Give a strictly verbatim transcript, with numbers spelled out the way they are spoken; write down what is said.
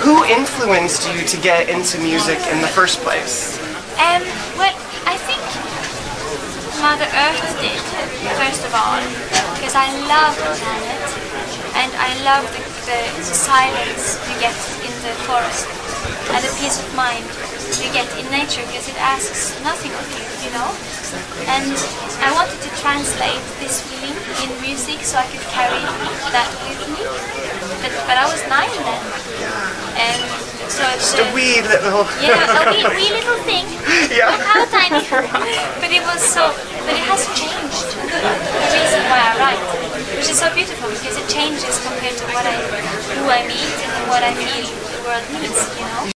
who influenced you to get into music in the first place? Um, well, I think Mother Earth did, first of all, because I love the planet and I love the, the silence you get in the forest and the peace of mind you get in nature, because it asks nothing of you, you know? And I wanted to translate this feeling in music so I could carry that with me. But, but I was nine then. And so it's Just a wee little... yeah, a wee, wee little thing. Yeah. Look how tiny. But it was so... But it has changed. The, the reason why I write. Which is so beautiful, because it changes compared to what I, who I meet and what I feel the world needs, you know?